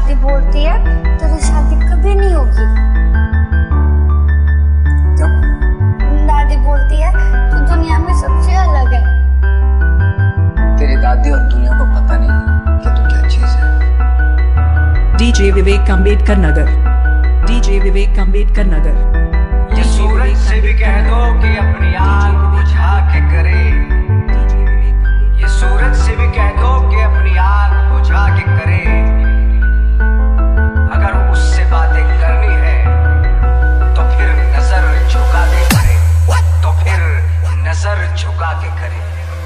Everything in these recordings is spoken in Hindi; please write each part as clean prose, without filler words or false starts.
दादी बोलती है तेरी शादी कभी नहीं होगी। क्यों? दादी बोलती है तू दुनिया में सबसे अलग है। तेरी दादी और दुनिया को पता नहीं कि तू क्या चीज है। DJ Vivek Ambedkar Nagar, DJ Vivek Ambedkar Nagar. ये सूरज से भी कह दो कि अपनी आग बुझा के करे। ये सूरज से भी कह दो कि अपनी आग बुझा के करे। अगर उससे बातें करनी है तो फिर नजर झुका के करे, तो फिर नजर झुका के करे।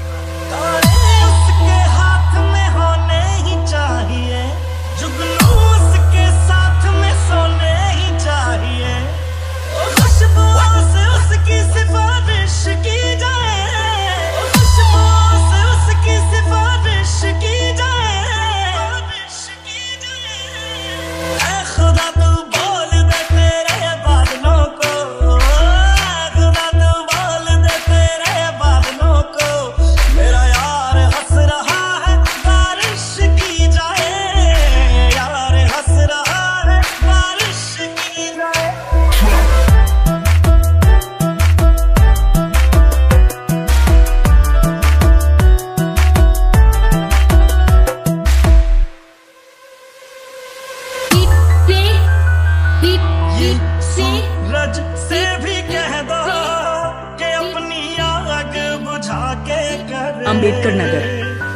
उसके हाथ में होने ही चाहिए, जुगनू उसके साथ में सोने ही चाहिए। खुशबू से उसकी सिफारिश की जाए, खुशबू से उसकी सिफारिश की जाए। ऐ खुदा तू बोल दे तेरे बादलों को, खुदा तू बोल दे तेरे बादलों को। मेरा यार हंस रहा है बारिश की जाए, यार हंस रहा है बारिश की जाए। सूरज से भी कह दो कि अपनी आग बुझा के करे। अम्बेडकर नगर।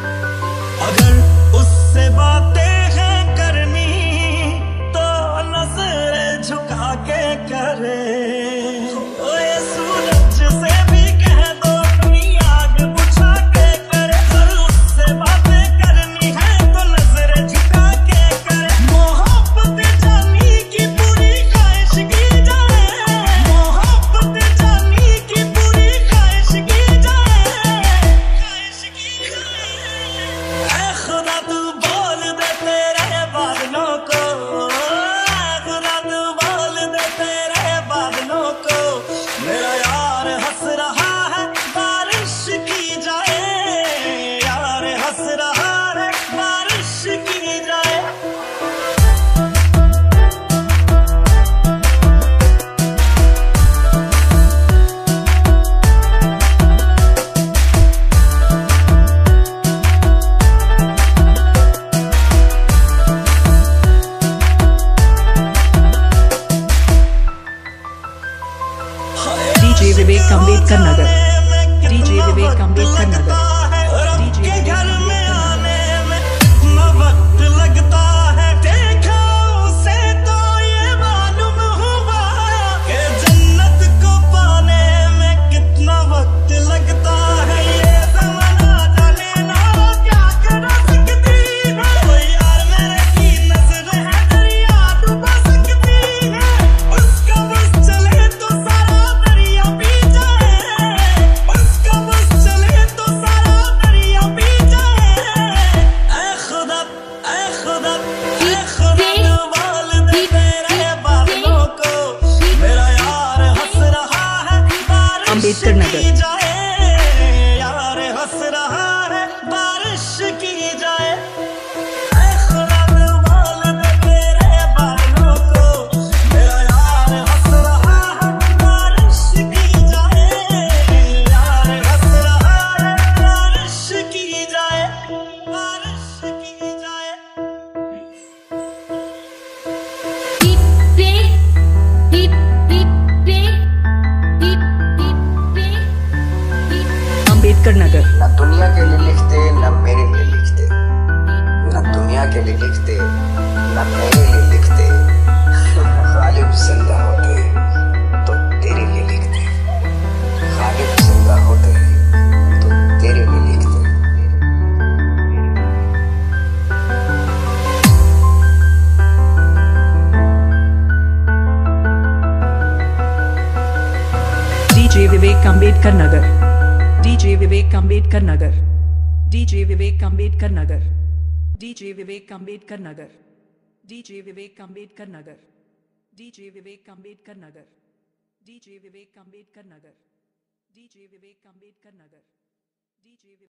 अगर उससे बातें हैं करनी तो नजर झुका के करे। ओए सूरज से भी कह दो अपनी आग बुझा के करे। अगर उससे बातें करनी है तो नजर झुका के करे। मोहब्बत जानी की पूरी ख्वाहिश की जाए, मोहब्बत जानी की पूरी ख्वाहिश की जाए, ख्वाहिश की जाए। ऐ खुदा तू बोल दे तेरे बादलों को, खुदा तू बोल दे तेरे बादलों को। मेरा यार हंस रहा है बारिश की जाए, यार हंस रहा है बारिश की जाए। DJ Vivek Ambedkar Nagar, DJ Vivek Ambedkar Nagar. रब के घर में आने में कितना वक्त लगता है। देखा उसे तो ये मालूम हुआ कि जन्नत को पाने में कितना वक्त लगता है। ये ज़माना जाने ना क्या करा सकती है। ओ यार मेरे की नज़र है दरिया डुबा सकती है। उसका बस चले तो सारा दरिया पी जाए, उसका बस चले तो सारा दरिया पी जाए। ऐ खुदा, ऐ खुदा, ऐ खुदा तू बोल दे तेरे बादलों को। मेरा यार हंस रहा है बारिश अम्बेडकर नगर। की जाए, यार हंस रहा है बारिश की जाए। ऐ खुदा तू बोल दे तेरे बादलों को। मेरा यार हंस रहा है बारिश की जाए, यार हंस रहा है बारिश की जाए, बारिश की जाए। अम्बेडकर नगर। न दुनिया के लिए लिखते न मेरे लिए लिखते, न दुनिया के लिए लिखते न मेरे लिए लिखते। गालिब जिंदा होते तो तेरे लिए लिखते, गालिब जिंदा होते तो तेरे लिए लिखते। DJ Vivek Ambedkar Nagar, DJ Vivek Ambedkar Nagar, DJ Vivek Ambedkar Nagar, DJ Vivek Ambedkar Nagar, DJ Vivek Ambedkar Nagar, DJ Vivek Ambedkar Nagar, DJ Vivek Ambedkar Nagar, DJ Vivek Ambedkar Nagar, DJ